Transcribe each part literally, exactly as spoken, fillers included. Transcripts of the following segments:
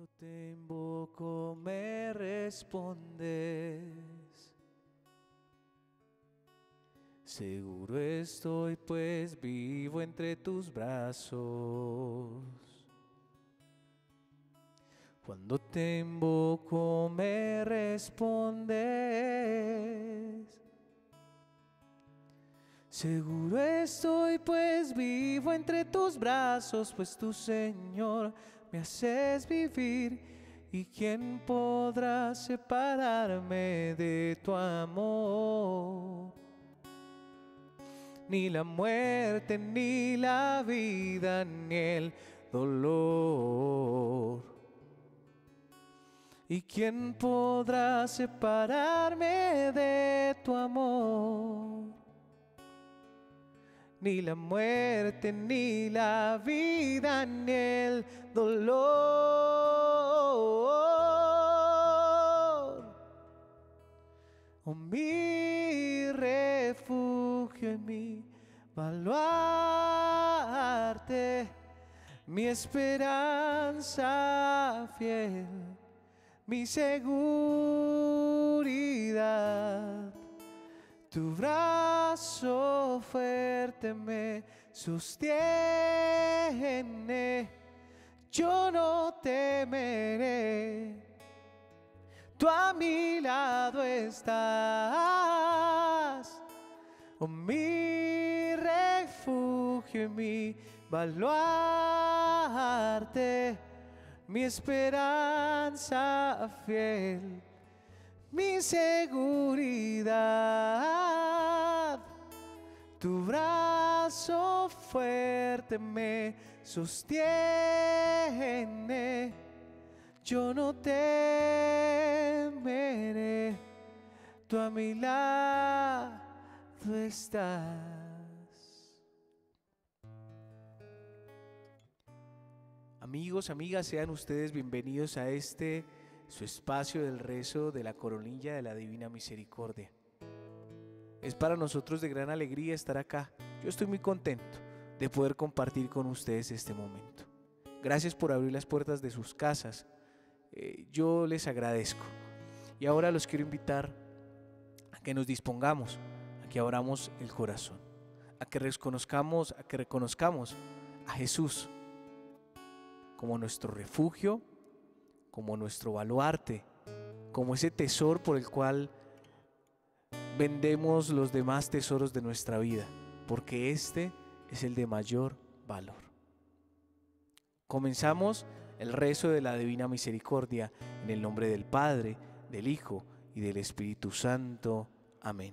Te invoco, me respondes. Seguro estoy, pues vivo entre tus brazos. Cuando te invoco, me respondes. Seguro estoy, pues vivo entre tus brazos, pues tú, Señor, me haces vivir. ¿Y quién podrá separarme de tu amor? Ni la muerte, ni la vida, ni el dolor. ¿Y quién podrá separarme de tu amor? Ni la muerte, ni la vida, ni el dolor. Oh, mi refugio y mi baluarte, mi esperanza fiel, mi seguridad. Tu brazo fuerte me sostiene, yo no temeré. Tú a mi lado estás, oh, mi refugio y mi baluarte, mi esperanza fiel, mi seguridad. Tu brazo fuerte me sostiene, yo no temeré. Tú a mi lado estás. Amigos, amigas, sean ustedes bienvenidos a este su espacio del rezo de la coronilla de la Divina Misericordia. Es para nosotros de gran alegría estar acá. Yo estoy muy contento de poder compartir con ustedes este momento. Gracias por abrir las puertas de sus casas. Eh, yo les agradezco. Y ahora los quiero invitar a que nos dispongamos, a que abramos el corazón, a que reconozcamos, a que reconozcamos a Jesús como nuestro refugio, como nuestro baluarte, como ese tesoro por el cual vendemos los demás tesoros de nuestra vida, porque este es el de mayor valor. Comenzamos el rezo de la Divina Misericordia en el nombre del Padre, del Hijo y del Espíritu Santo. Amén.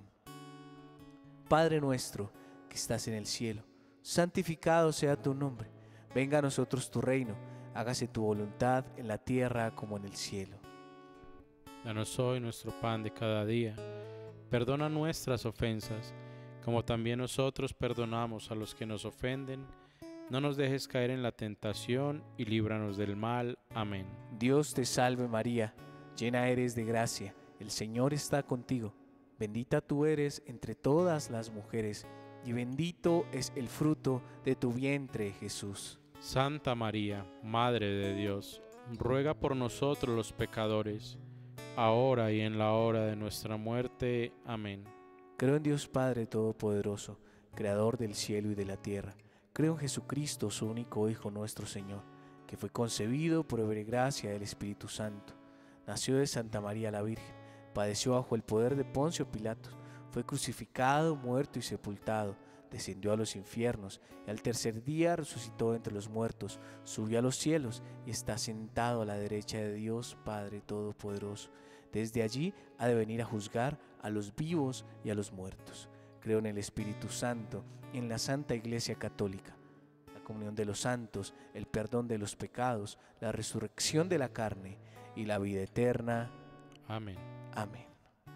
Padre nuestro que estás en el cielo, santificado sea tu nombre. Venga a nosotros tu reino. Hágase tu voluntad en la tierra como en el cielo. Danos hoy nuestro pan de cada día. Perdona nuestras ofensas, como también nosotros perdonamos a los que nos ofenden. No nos dejes caer en la tentación y líbranos del mal. Amén. Dios te salve María, llena eres de gracia, el Señor está contigo. Bendita tú eres entre todas las mujeres, y bendito es el fruto de tu vientre, Jesús. Santa María, Madre de Dios, ruega por nosotros los pecadores, ahora y en la hora de nuestra muerte. Amén. Creo en Dios Padre Todopoderoso, Creador del cielo y de la tierra. Creo en Jesucristo, su único Hijo, nuestro Señor, que fue concebido por obra y gracia del Espíritu Santo. Nació de Santa María la Virgen, padeció bajo el poder de Poncio Pilato, fue crucificado, muerto y sepultado. Descendió a los infiernos y al tercer día resucitó entre los muertos, subió a los cielos y está sentado a la derecha de Dios Padre Todopoderoso. Desde allí ha de venir a juzgar a los vivos y a los muertos. Creo en el Espíritu Santo, en la Santa Iglesia Católica, la comunión de los santos, el perdón de los pecados, la resurrección de la carne y la vida eterna. Amén. Amén.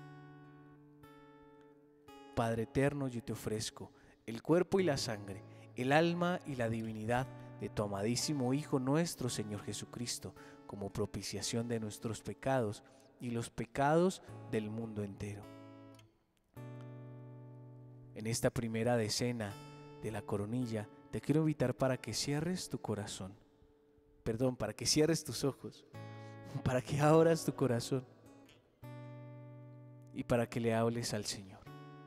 Padre eterno, yo te ofrezco el cuerpo y la sangre, el alma y la divinidad de tu amadísimo Hijo nuestro Señor Jesucristo, como propiciación de nuestros pecados y los pecados del mundo entero. En esta primera decena de la coronilla, te quiero invitar para que cierres tu corazón, perdón, para que cierres tus ojos, para que abras tu corazón y para que le hables al Señor.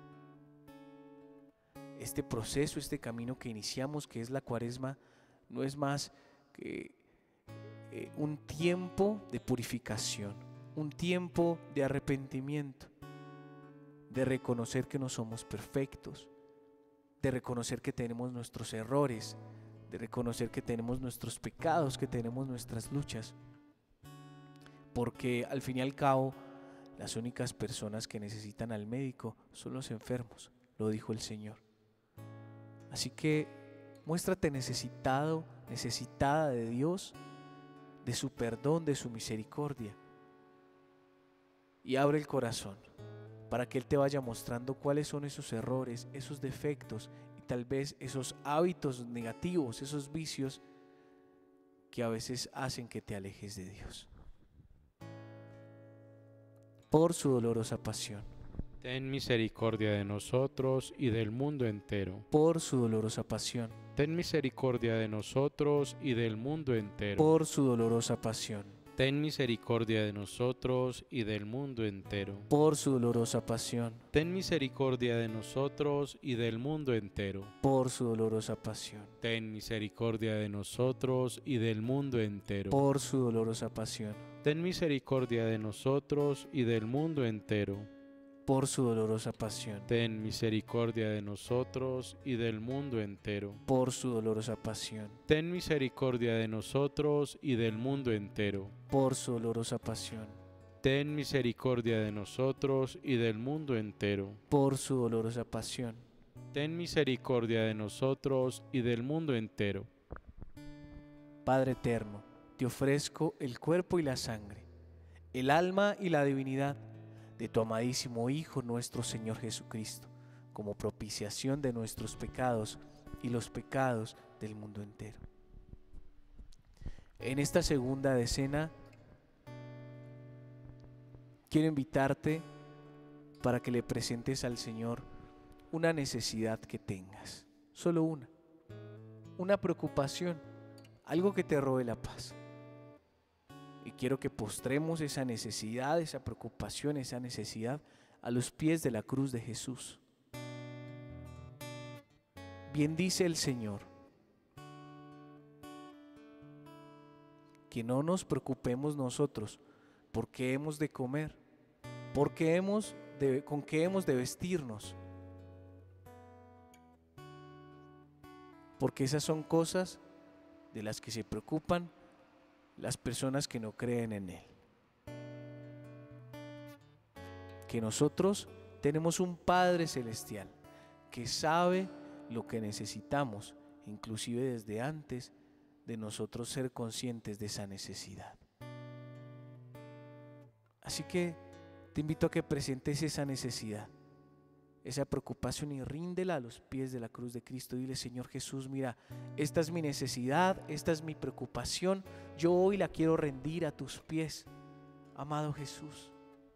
Este proceso, este camino que iniciamos, que es la Cuaresma, no es más que eh, un tiempo de purificación, un tiempo de arrepentimiento, de reconocer que no somos perfectos, de reconocer que tenemos nuestros errores, de reconocer que tenemos nuestros pecados, que tenemos nuestras luchas. Porque al fin y al cabo, las únicas personas que necesitan al médico son los enfermos, lo dijo el Señor. Así que muéstrate necesitado, necesitada de Dios, de su perdón, de su misericordia. Y abre el corazón para que Él te vaya mostrando cuáles son esos errores, esos defectos y tal vez esos hábitos negativos, esos vicios que a veces hacen que te alejes de Dios. Por su dolorosa pasión. Ten misericordia de nosotros y del mundo entero. Por su dolorosa pasión. Ten misericordia de nosotros y del mundo entero. Por su dolorosa pasión. Ten misericordia de nosotros y del mundo entero. Por su dolorosa pasión. Ten misericordia de nosotros y del mundo entero. Por su dolorosa pasión. Ten misericordia de nosotros y del mundo entero. Por su dolorosa pasión. Ten misericordia de nosotros y del mundo entero. Por su dolorosa pasión. Ten misericordia de nosotros y del mundo entero. Por su dolorosa pasión. Ten misericordia de nosotros y del mundo entero. Por su dolorosa pasión. Ten misericordia de nosotros y del mundo entero. Por su dolorosa pasión. Ten misericordia de nosotros y del mundo entero. Padre eterno, te ofrezco el cuerpo y la sangre, el alma y la divinidad de tu amadísimo Hijo nuestro Señor Jesucristo, como propiciación de nuestros pecados y los pecados del mundo entero. En esta segunda decena, quiero invitarte para que le presentes al Señor una necesidad que tengas, solo una, una preocupación, algo que te robe la paz. Y quiero que postremos esa necesidad, esa preocupación, esa necesidad a los pies de la cruz de Jesús. Bien dice el Señor, que no nos preocupemos nosotros por qué hemos de comer, por qué hemos de, con qué hemos de vestirnos, porque esas son cosas de las que se preocupan las personas que no creen en Él. Que nosotros tenemos un Padre Celestial que sabe lo que necesitamos, inclusive desde antes de nosotros ser conscientes de esa necesidad. Así que te invito a que presentes esa necesidad, esa preocupación y ríndela a los pies de la cruz de Cristo. Dile: Señor Jesús, mira, esta es mi necesidad, esta es mi preocupación, yo hoy la quiero rendir a tus pies, amado Jesús.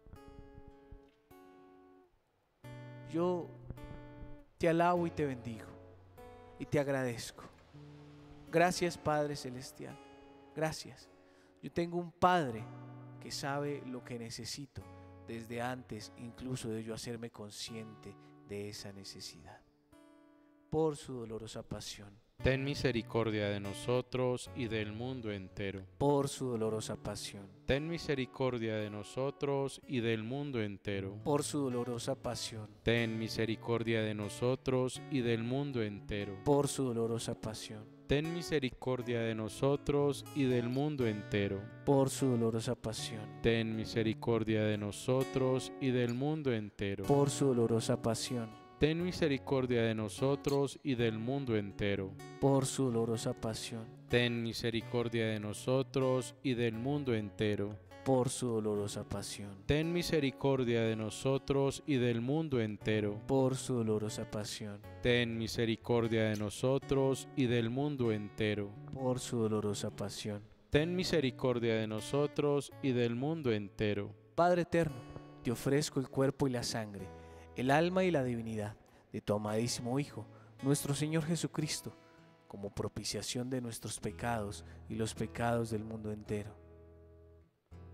Yo te alabo y te bendigo y te agradezco. Gracias, Padre Celestial, gracias. Yo tengo un Padre que sabe lo que necesito desde antes incluso de yo hacerme consciente de esa necesidad. Por su dolorosa pasión. Ten misericordia de nosotros y del mundo entero. Por su dolorosa pasión. Ten misericordia de nosotros y del mundo entero. Por su dolorosa pasión. Ten misericordia de nosotros y del mundo entero. Por su dolorosa pasión. Ten misericordia de nosotros y del mundo entero. Por su dolorosa pasión. Ten misericordia de nosotros y del mundo entero. Por su dolorosa pasión. Ten misericordia de nosotros y del mundo entero. Por su dolorosa pasión. Ten misericordia de nosotros y del mundo entero. Por su dolorosa pasión. Ten misericordia de nosotros y del mundo entero. Por su dolorosa pasión. Ten misericordia de nosotros y del mundo entero. Por su dolorosa pasión. Ten misericordia de nosotros y del mundo entero. Padre eterno, te ofrezco el cuerpo y la sangre, el alma y la divinidad de tu amadísimo Hijo, nuestro Señor Jesucristo, como propiciación de nuestros pecados y los pecados del mundo entero.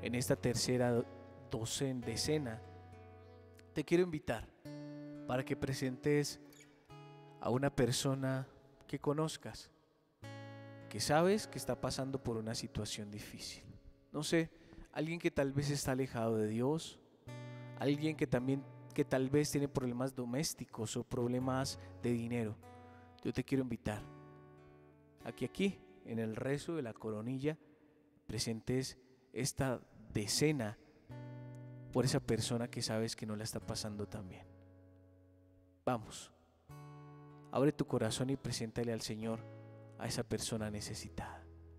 en esta tercera docen, decena, te quiero invitar para que presentes a una persona que conozcas, que sabes que está pasando por una situación difícil. No sé, alguien que tal vez está alejado de Dios, alguien que también que tal vez tiene problemas domésticos o problemas de dinero. Yo te quiero invitar a que aquí, en el rezo de la coronilla, presentes esta decena por esa persona que sabes que no la está pasando tan bien. Vamos, abre tu corazón y preséntale al Señor a esa persona necesitada.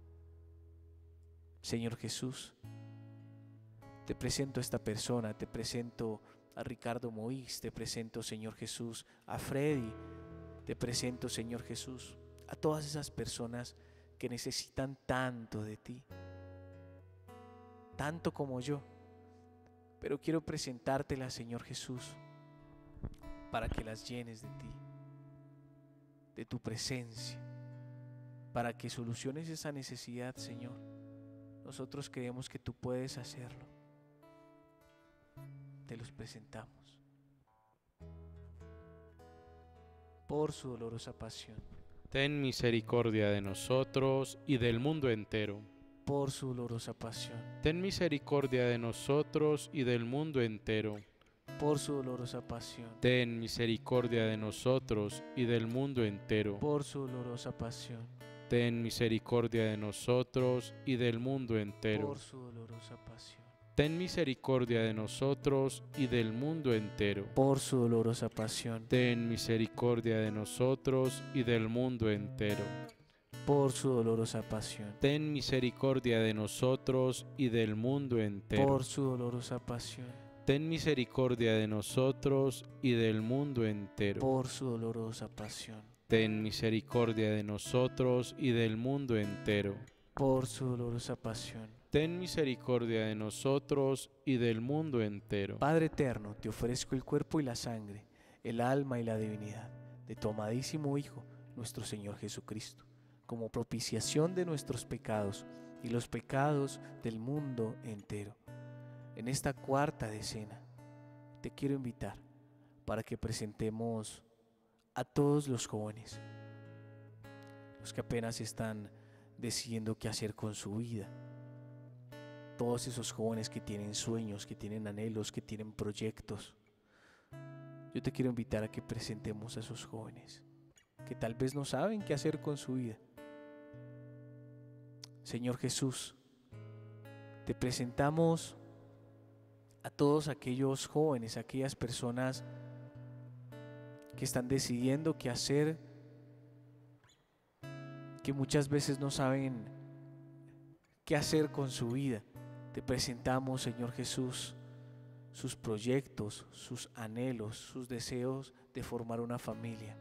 Señor Jesús, te presento a esta persona, te presento a Ricardo Moix, te presento, Señor Jesús, a Freddy, te presento, Señor Jesús, a todas esas personas que necesitan tanto de ti, tanto como yo, pero quiero presentártelas, Señor Jesús, para que las llenes de ti, de tu presencia, para que soluciones esa necesidad, Señor. Nosotros creemos que tú puedes hacerlo. Te los presentamos por su dolorosa pasión. Ten misericordia de nosotros y del mundo entero. Por su dolorosa pasión. Ten misericordia de nosotros y del mundo entero. Por su dolorosa pasión. Ten misericordia de nosotros y del mundo entero. Por su dolorosa pasión. Ten misericordia de nosotros y del mundo entero. Por su dolorosa pasión. Ten misericordia de nosotros y del mundo entero. Por su dolorosa pasión. Ten misericordia de nosotros y del mundo entero. Por su dolorosa pasión. Ten misericordia de nosotros y del mundo entero. Por su dolorosa pasión. Ten misericordia de nosotros y del mundo entero. Por su dolorosa pasión. Ten misericordia de nosotros y del mundo entero. Por su dolorosa pasión. Ten misericordia de nosotros y del mundo entero. Padre eterno, te ofrezco el cuerpo y la sangre, el alma y la divinidad de tu amadísimo Hijo, nuestro Señor Jesucristo, como propiciación de nuestros pecados y los pecados del mundo entero. En esta cuarta decena, te quiero invitar para que presentemos a todos los jóvenes, los que apenas están decidiendo qué hacer con su vida. Todos esos jóvenes que tienen sueños, que tienen anhelos, que tienen proyectos. Yo te quiero invitar a que presentemos a esos jóvenes que tal vez no saben qué hacer con su vida. Señor Jesús, te presentamos a todos aquellos jóvenes, aquellas personas que están decidiendo qué hacer, que muchas veces no saben qué hacer con su vida. Te presentamos, Señor Jesús, sus proyectos, sus anhelos, sus deseos de formar una familia.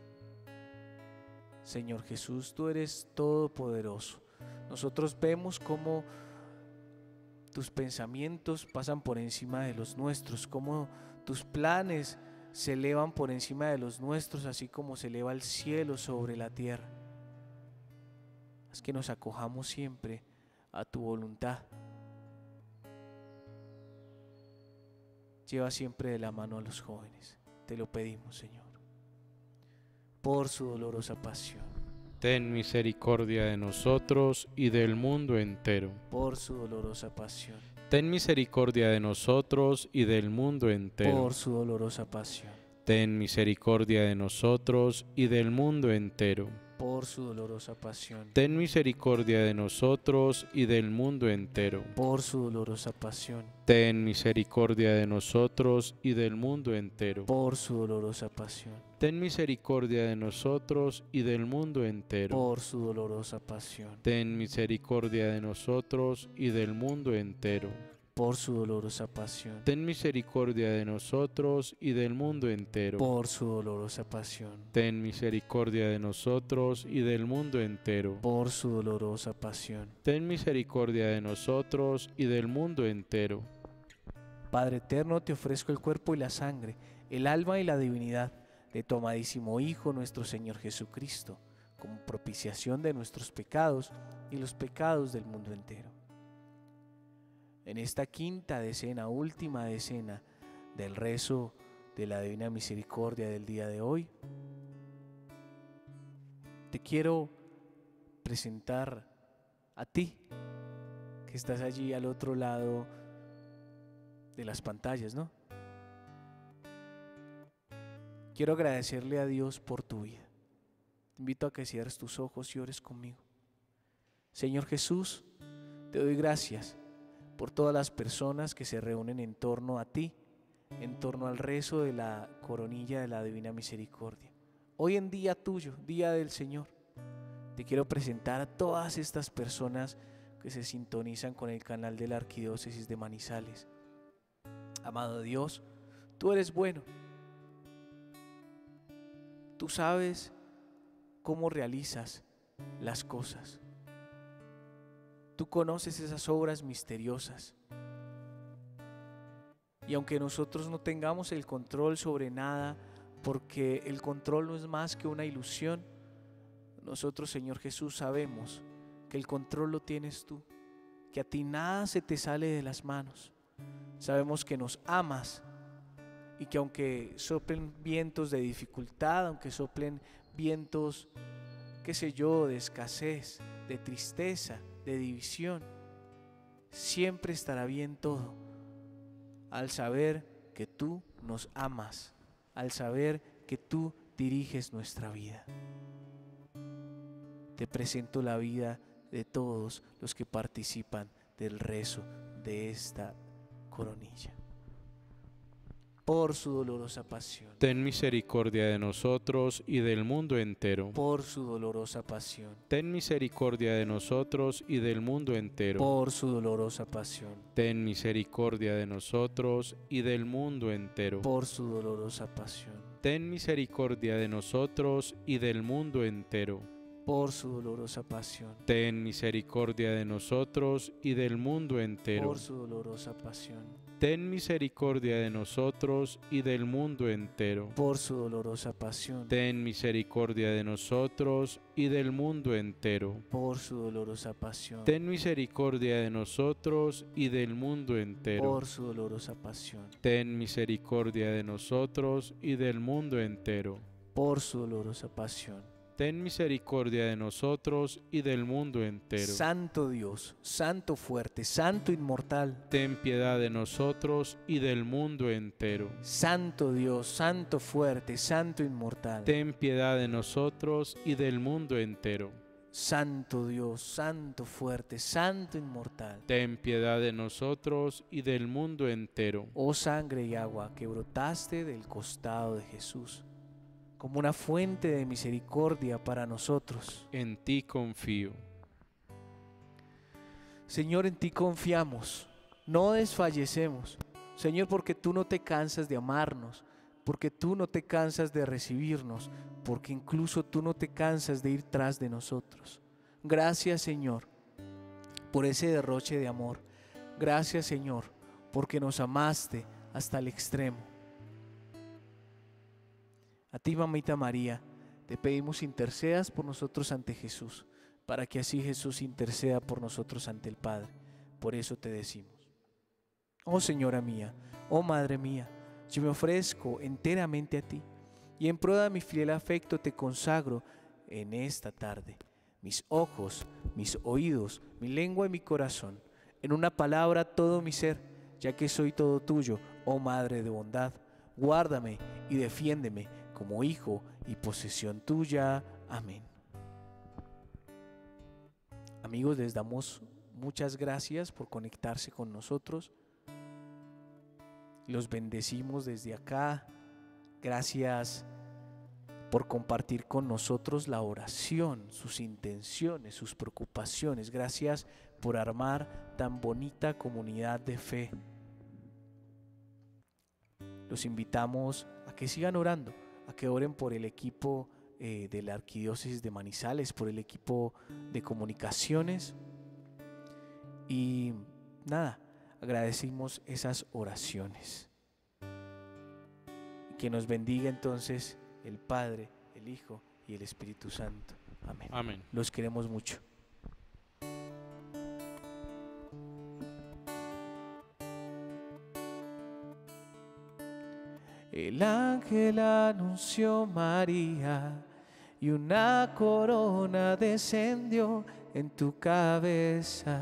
Señor Jesús, tú eres todopoderoso. Nosotros vemos cómo tus pensamientos pasan por encima de los nuestros, cómo tus planes se elevan por encima de los nuestros, así como se eleva el cielo sobre la tierra. Haz que nos acojamos siempre a tu voluntad. Lleva siempre de la mano a los jóvenes, te lo pedimos, Señor, por su dolorosa pasión. Ten misericordia de nosotros y del mundo entero. Por su dolorosa pasión. Ten misericordia de nosotros y del mundo entero. Por su dolorosa pasión. Ten misericordia de nosotros y del mundo entero. Por su dolorosa pasión. Ten misericordia de nosotros y del mundo entero. Por su dolorosa pasión. Ten misericordia de nosotros y del mundo entero. Por su dolorosa pasión. Ten misericordia de nosotros y del mundo entero. Por su dolorosa pasión. Ten misericordia de nosotros y del mundo entero. Por su dolorosa pasión. Ten misericordia de nosotros y del mundo entero. Por su dolorosa pasión. Ten misericordia de nosotros y del mundo entero. Por su dolorosa pasión. Ten misericordia de nosotros y del mundo entero. Padre eterno, te ofrezco el cuerpo y la sangre, el alma y la divinidad de tu amadísimo Hijo, nuestro Señor Jesucristo, como propiciación de nuestros pecados y los pecados del mundo entero. en esta quinta decena, última decena del rezo de la Divina Misericordia del día de hoy, te quiero presentar a ti, que estás allí al otro lado de las pantallas, ¿no? Quiero agradecerle a Dios por tu vida. Te invito a que cierres tus ojos y ores conmigo. Señor Jesús, te doy gracias por todas las personas que se reúnen en torno a ti, en torno al rezo de la coronilla de la Divina Misericordia. Hoy en día tuyo, día del Señor, te quiero presentar a todas estas personas que se sintonizan con el canal de la Arquidiócesis de Manizales. Amado Dios, tú eres bueno. Tú sabes cómo realizas las cosas. Tú conoces esas obras misteriosas. Y aunque nosotros no tengamos el control sobre nada, porque el control no es más que una ilusión, nosotros, Señor Jesús, sabemos que el control lo tienes tú, que a ti nada se te sale de las manos. Sabemos que nos amas y que aunque soplen vientos de dificultad, aunque soplen vientos, qué sé yo, de escasez, de tristeza, de división, siempre estará bien todo, al saber que tú nos amas, al saber que tú diriges nuestra vida. Te presento la vida de todos los que participan del rezo de esta coronilla. Por su dolorosa pasión. Ten misericordia de nosotros y del mundo entero. Por su dolorosa pasión. Ten misericordia de nosotros y del mundo entero. Por su dolorosa pasión. Ten misericordia de nosotros y del mundo entero. Por su dolorosa pasión. Ten misericordia de nosotros y del mundo entero. Por su dolorosa pasión. Ten misericordia de nosotros y del mundo entero. Por su dolorosa pasión. Ten misericordia de nosotros y del mundo entero. Por su dolorosa pasión. Ten misericordia de nosotros y del mundo entero. Por su dolorosa pasión. Ten misericordia de nosotros y del mundo entero. Por su dolorosa pasión. Ten misericordia de nosotros y del mundo entero. Por su dolorosa pasión. Ten misericordia de nosotros y del mundo entero. Santo Dios, Santo fuerte, Santo inmortal. Ten piedad de nosotros y del mundo entero. Santo Dios, Santo fuerte, Santo inmortal. Ten piedad de nosotros y del mundo entero. Santo Dios, Santo fuerte, Santo inmortal. Ten piedad de nosotros y del mundo entero. Oh sangre y agua que brotaste del costado de Jesús, como una fuente de misericordia para nosotros. En ti confío. Señor, en ti confiamos, no desfallecemos. Señor, porque tú no te cansas de amarnos, porque tú no te cansas de recibirnos, porque incluso tú no te cansas de ir tras de nosotros. Gracias, Señor, por ese derroche de amor. Gracias, Señor, porque nos amaste hasta el extremo. A ti, mamita María, te pedimos intercedas por nosotros ante Jesús, para que así Jesús interceda por nosotros ante el Padre. Por eso te decimos: oh Señora mía, oh Madre mía, yo me ofrezco enteramente a ti, y en prueba de mi fiel afecto te consagro en esta tarde mis ojos, mis oídos, mi lengua y mi corazón, en una palabra todo mi ser, ya que soy todo tuyo, oh Madre de bondad. Guárdame y defiéndeme como hijo y posesión tuya. Amén. Amigos, les damos muchas gracias por conectarse con nosotros. Los bendecimos desde acá. Gracias por compartir con nosotros la oración, sus intenciones, sus preocupaciones. Gracias por armar tan bonita comunidad de fe. Los invitamos a que sigan orando, a que oren por el equipo eh, de la Arquidiócesis de Manizales, por el equipo de comunicaciones. Y nada, agradecimos esas oraciones. Que nos bendiga entonces el Padre, el Hijo y el Espíritu Santo. Amén. Amén. Los queremos mucho. el ángel anunció María, y una corona descendió en tu cabeza.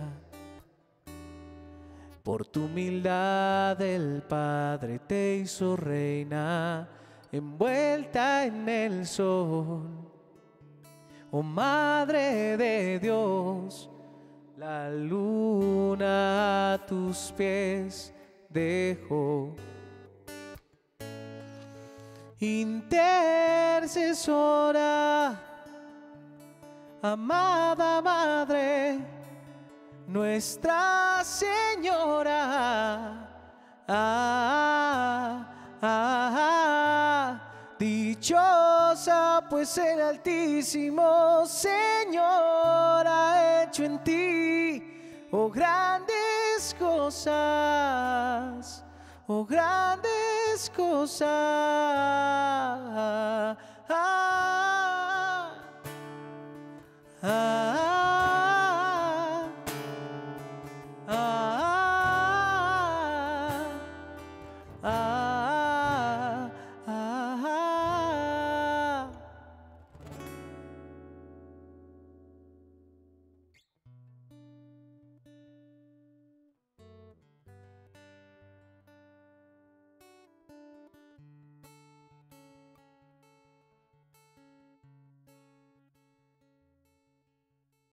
Por tu humildad el Padre te hizo reina, envuelta en el sol. Oh Madre de Dios, la luna a tus pies dejó. Intercesora, amada Madre, Nuestra Señora, ah, ah, ah, dichosa pues el Altísimo Señor ha hecho en ti, oh grandes cosas, oh grandes cosas. Ah, ah,